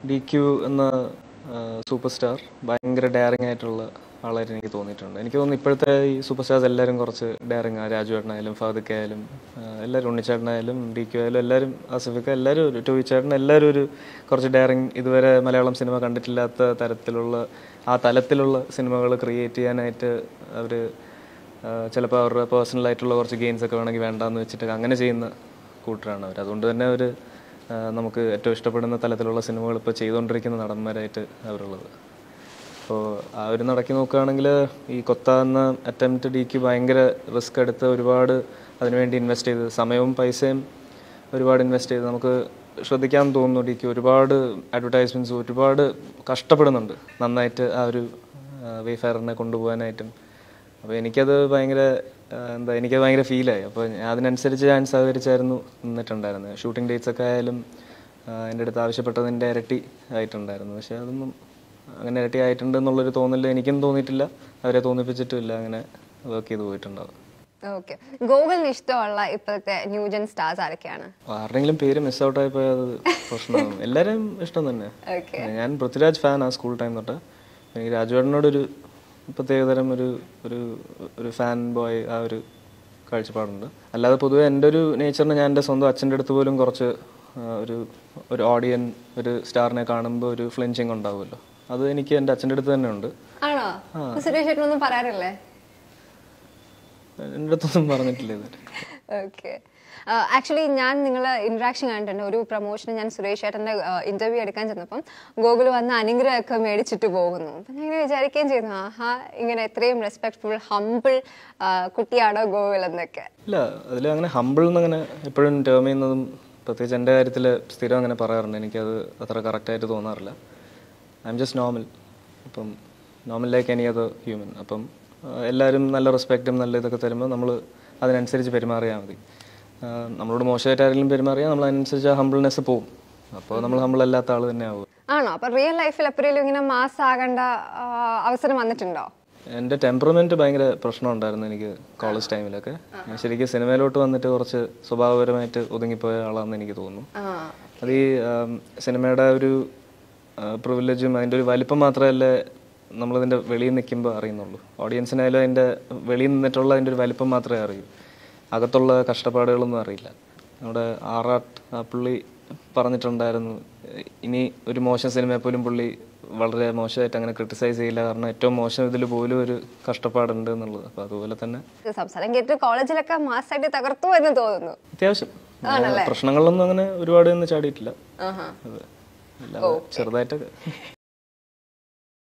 DQ എന്ന super star ഭയങ്കര daring ആയിട്ടുള്ള ആളായിട്ട് എനിക്ക് തോന്നിയിട്ടുണ്ട്. എനിക്ക് തോന്നുന്നു ഇപ്പോഴത്തെ ഈ സൂപ്പർ സ്റ്റാർസ് എല്ലാവരും കുറച്ച് ഡയറിംഗ് ആണ്. രാജുവേട്ടനായാലും ഫാദുക്ക ആയാലും എല്ലാവരും, ഉണ്ണിച്ചേട്ടനായാലും DQ ആയാലും എല്ലാവരും, ആസിഫിക്ക എല്ലാവരും, ഒരു ടോവിച്ചേട്ടൻ എല്ലാവരും ഒരു കുറച്ച് ഡയറിംഗ്, ഇതുവരെ മലയാളം സിനിമ കണ്ടിട്ടില്ലാത്ത തരത്തിലുള്ള ആ തലത്തിലുള്ള സിനിമകൾ ക്രിയേറ്റ് ചെയ്യാനായിട്ട് അവർ ചിലപ്പോൾ അവരുടെ പേഴ്സണലായിട്ടുള്ള കുറച്ച് ഗെയിൻസ് ഒക്കെ വേണമെങ്കിൽ വേണ്ടാന്ന് വെച്ചിട്ട് അങ്ങനെ ചെയ്യുന്ന കൂട്ടരാണ് അവർ. അതുകൊണ്ട് തന്നെ അവർ നമുക്ക് ഏറ്റവും ഇഷ്ടപ്പെടുന്ന തലത്തിലുള്ള സിനിമകൾ ഇപ്പോൾ ചെയ്തുകൊണ്ടിരിക്കുന്ന നടന്മാരായിട്ട് അവരുള്ളത്. അപ്പോൾ ആ ഒരു നടക്കി നോക്കുകയാണെങ്കിൽ ഈ കൊത്ത എന്ന അറ്റംപ്റ്റ് DQ ഭയങ്കര റിസ്ക് എടുത്ത് ഒരുപാട് അതിനുവേണ്ടി ഇൻവെസ്റ്റ് ചെയ്ത്, സമയവും പൈസയും ഒരുപാട് ഇൻവെസ്റ്റ് ചെയ്ത്, നമുക്ക് ശ്രദ്ധിക്കാൻ തോന്നുന്നു DQ ഒരുപാട് അഡ്വർടൈസ്മെൻറ്റ്സ് ഒരുപാട് കഷ്ടപ്പെടുന്നുണ്ട് നന്നായിട്ട് ആ ഒരു വേഫെയറിനെ കൊണ്ടുപോകാനായിട്ടും. അപ്പോൾ എനിക്കത് ഭയങ്കര എനിക്കത് ഭയങ്കര ഫീലായി. അപ്പോൾ അതിനനുസരിച്ച് ഞാൻ സഹകരിച്ചായിരുന്നു നിന്നിട്ടുണ്ടായിരുന്നത്. ഷൂട്ടിംഗ് ഡേറ്റ്സ് ഒക്കെ ആയാലും എൻ്റെ അടുത്ത് ആവശ്യപ്പെട്ടതിൻ്റെ ഇരട്ടി ആയിട്ടുണ്ടായിരുന്നു. പക്ഷേ അതൊന്നും അങ്ങനെ ഇരട്ടി ആയിട്ടുണ്ട് എന്നുള്ളൊരു തോന്നൽ എനിക്കും തോന്നിയിട്ടില്ല, അവരെ തോന്നിപ്പിച്ചിട്ടുമില്ല. അങ്ങനെ വർക്ക് ചെയ്ത് പോയിട്ടുണ്ടാവും. ഗോകുലിന് ഇഷ്ടമുള്ള ഇപ്പോഴത്തെ ന്യൂജൻ സ്റ്റാർസ് ആരൊക്കെയാണ്? ആരുടെങ്കിലും പേര് മിസ് ഔട്ട് ആയി പോയാൽ അത് പ്രശ്നമാകും. എല്ലാവരെയും ഇഷ്ടം തന്നെ. ഞാൻ പൃഥ്വിരാജ് ഫാനാണ് സ്കൂൾ ടൈം തൊട്ട്. എനിക്ക് രാജുവേട്ടനോടൊരു പ്രത്യേകതരം ഒരു ഫാൻ ബോയ് ആ ഒരു കാഴ്ചപ്പാടുണ്ട്. അല്ലാതെ പൊതുവെ എൻ്റെ ഒരു നേച്ചറിന് ഞാൻ എൻ്റെ സ്വന്തം അച്ഛൻ്റെ അടുത്ത് പോലും കുറച്ച് ഒരു ഓഡിയൻ ഒരു സ്റ്റാറിനെ കാണുമ്പോൾ ഒരു ഫ്ലിഞ്ചിങ് ഉണ്ടാവുമല്ലോ, അത് എനിക്ക് എൻ്റെ അച്ഛൻ്റെ അടുത്ത് തന്നെ ഉണ്ട്. എൻ്റെ അടുത്തൊന്നും പറഞ്ഞിട്ടില്ല ഇതുവരെ. ആക്ച്വലി ഞാൻ നിങ്ങളെ ഇന്ററാക്ഷൻ കണ്ടിട്ടുണ്ട്. ഒരു പ്രൊമോഷന് ഞാൻ സുരേഷ് ചേട്ടൻ്റെ ഇന്റർവ്യൂ എടുക്കാൻ ചെന്നപ്പം ഗോകുൽ വന്ന് അനുഗ്രഹമൊക്കെ മേടിച്ചിട്ട് പോകുന്നു. അപ്പം ഞാൻ ഇങ്ങനെ വിചാരിക്കുകയും ചെയ്യുന്നു, ആഹാ, ഇങ്ങനെ എത്രയും റെസ്പെക്ട്ഫുൾ ഹംബിൾ കുട്ടിയാണോ ഗോകുൽ എന്നൊക്കെ. ഇല്ല, അതിൽ അങ്ങനെ ഹംബിൾ എന്നങ്ങനെ എപ്പോഴും ടേം ചെയ്യുന്നതും പ്രത്യേകിച്ച് എൻ്റെ കാര്യത്തിൽ സ്ഥിരം അങ്ങനെ പറയാറുണ്ട്. എനിക്കത് അത്ര കറക്റ്റായിട്ട് തോന്നാറില്ല. I'm just normal. അപ്പം normal like any other human. അപ്പം എല്ലാവരും നല്ല റെസ്പെക്റ്റും നല്ല ഇതൊക്കെ തരുമ്പോൾ നമ്മൾ അതിനനുസരിച്ച് പെരുമാറിയാൽ മതി. നമ്മളോട് മോശമായിട്ട് ആരെങ്കിലും പെരുമാറിയാൽ നമ്മൾ അതിനനുസരിച്ച് ആ ഹംബിൾനെസ് പോകും. അപ്പോൾ നമ്മൾ ഹംബിൾ അല്ലാത്ത ആൾ തന്നെ ആവും. ആണോ? അപ്പൊ റിയൽ ലൈഫിൽ എപ്പോഴും ഇങ്ങനെ മാസ് ആകേണ്ട അവസരം വന്നിട്ടുണ്ടോ? എൻ്റെ ടെമ്പറമെന്റ് ഭയങ്കര പ്രശ്നം ഉണ്ടായിരുന്നു എനിക്ക് കോളേജ് ടൈമിലൊക്കെ. ശരിക്കും സിനിമയിലോട്ട് വന്നിട്ട് കുറച്ച് സ്വഭാവപരമായിട്ട് ഒതുങ്ങിപ്പോയ ആളാണെന്ന് എനിക്ക് തോന്നുന്നു. അത് ഈ സിനിമയുടെ ഒരു പ്രിവിലേജും അതിൻ്റെ ഒരു വലിപ്പം മാത്രമല്ലേ നമ്മളതിൻ്റെ വെളിയിൽ നിൽക്കുമ്പോൾ അറിയുന്നുള്ളൂ. ഓഡിയൻസിനായാലും അതിൻ്റെ വെളിയിൽ നിന്നിട്ടുള്ള അതിൻ്റെ ഒരു വലിപ്പം മാത്രമേ അറിയൂ. അകത്തുള്ള കഷ്ടപ്പാടുകളൊന്നും അറിയില്ല. നമ്മുടെ പുള്ളി പറഞ്ഞിട്ടുണ്ടായിരുന്നു, ഇനി ഒരു മോശം സിനിമയെ പോലും പുള്ളി വളരെ മോശമായിട്ട് അങ്ങനെ ക്രിട്ടിസൈസ് ചെയ്യില്ല, കാരണം ഏറ്റവും മോശം ഇതിൽ പോലും ഒരു കഷ്ടപ്പാടുണ്ട് എന്നുള്ളത്. അപ്പൊ അതുപോലെ തന്നെ സംസാരം കേട്ട് കോളേജിലൊക്കെ മാസായിട്ട് തകർത്തു എന്ന് തോന്നുന്നു. അത്യാവശ്യം പ്രശ്നങ്ങളിലൊന്നും അങ്ങനെ ഒരുപാട് ഒന്നും ചാടിയിട്ടില്ല, ചെറുതായിട്ടൊക്കെ.